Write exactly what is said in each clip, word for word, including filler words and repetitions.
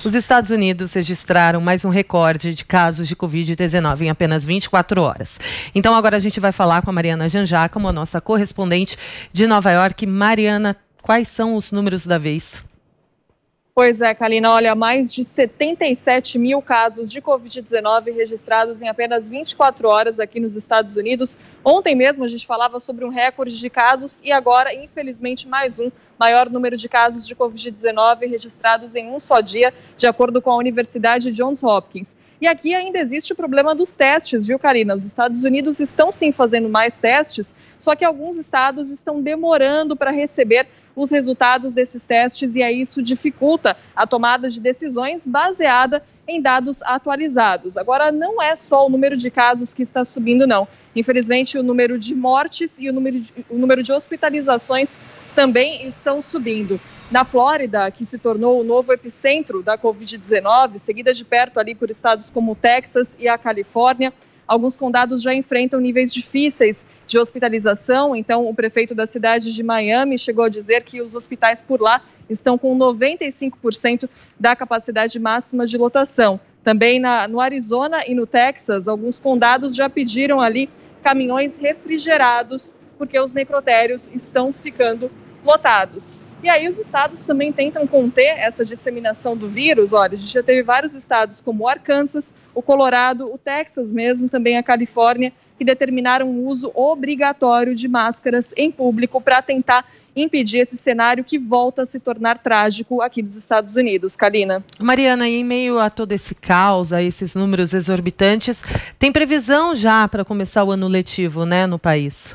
Os Estados Unidos registraram mais um recorde de casos de covid dezenove em apenas vinte e quatro horas. Então agora a gente vai falar com a Mariana Janjacamo, a nossa correspondente de Nova York. Mariana, quais são os números da vez? Pois é, Kalina, olha, mais de setenta e sete mil casos de covid dezenove registrados em apenas vinte e quatro horas aqui nos Estados Unidos. Ontem mesmo a gente falava sobre um recorde de casos e agora, infelizmente, mais um maior número de casos de covid dezenove registrados em um só dia, de acordo com a Universidade Johns Hopkins. E aqui ainda existe o problema dos testes, viu, Karina? Os Estados Unidos estão sim fazendo mais testes, só que alguns estados estão demorando para receber os resultados desses testes e aí isso dificulta a tomada de decisões baseada em dados atualizados. Agora, não é só o número de casos que está subindo, não. Infelizmente, o número de mortes e o número de, o número de hospitalizações também estão subindo. Na Flórida, que se tornou o novo epicentro da covid dezenove, seguida de perto ali por estados como o Texas e a Califórnia, alguns condados já enfrentam níveis difíceis de hospitalização. Então, o prefeito da cidade de Miami chegou a dizer que os hospitais por lá estão com noventa e cinco por cento da capacidade máxima de lotação. Também na, no Arizona e no Texas, alguns condados já pediram ali caminhões refrigerados, porque os necrotérios estão ficando lotados. E aí os estados também tentam conter essa disseminação do vírus. Olha, a gente já teve vários estados como o Arkansas, o Colorado, o Texas mesmo, também a Califórnia, que determinaram o uso obrigatório de máscaras em público para tentar impedir esse cenário que volta a se tornar trágico aqui nos Estados Unidos. Kalina. Mariana, e em meio a todo esse caos, a esses números exorbitantes, tem previsão já para começar o ano letivo, né, no país?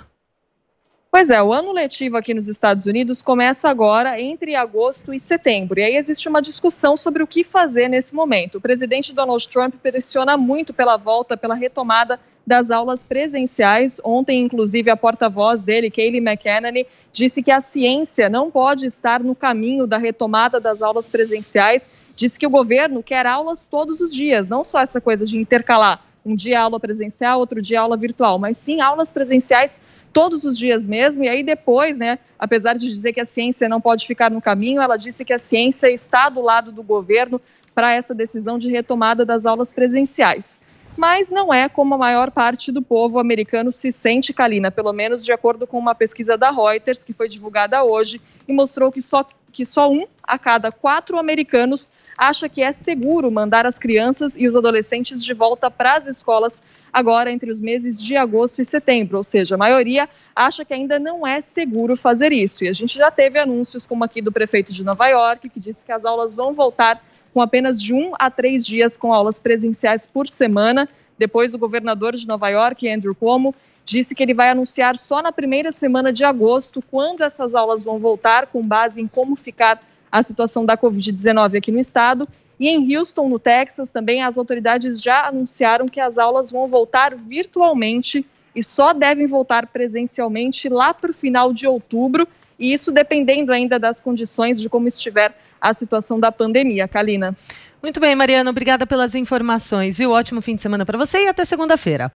Pois é, o ano letivo aqui nos Estados Unidos começa agora entre agosto e setembro. E aí existe uma discussão sobre o que fazer nesse momento. O presidente Donald Trump pressiona muito pela volta, pela retomada das aulas presenciais. Ontem, inclusive, a porta-voz dele, Kayleigh McEnany, disse que a ciência não pode estar no caminho da retomada das aulas presenciais. Disse que o governo quer aulas todos os dias, não só essa coisa de intercalar um dia aula presencial, outro dia aula virtual, mas sim aulas presenciais todos os dias mesmo. E aí depois, né, apesar de dizer que a ciência não pode ficar no caminho, ela disse que a ciência está do lado do governo para essa decisão de retomada das aulas presenciais. Mas não é como a maior parte do povo americano se sente, Kalina, pelo menos de acordo com uma pesquisa da Reuters, que foi divulgada hoje, e mostrou que só, que só um a cada quatro americanos acha que é seguro mandar as crianças e os adolescentes de volta para as escolas agora entre os meses de agosto e setembro, ou seja, a maioria acha que ainda não é seguro fazer isso. E a gente já teve anúncios como aqui do prefeito de Nova York, que disse que as aulas vão voltar com apenas de um a três dias com aulas presenciais por semana. Depois, o governador de Nova York, Andrew Cuomo, disse que ele vai anunciar só na primeira semana de agosto quando essas aulas vão voltar, com base em como ficar a situação da covid dezenove aqui no estado. E em Houston, no Texas, também as autoridades já anunciaram que as aulas vão voltar virtualmente e só devem voltar presencialmente lá para o final de outubro, e isso dependendo ainda das condições de como estiver a situação da pandemia. Kalina. Muito bem, Mariana, obrigada pelas informações, viu? Ótimo fim de semana para você e até segunda-feira.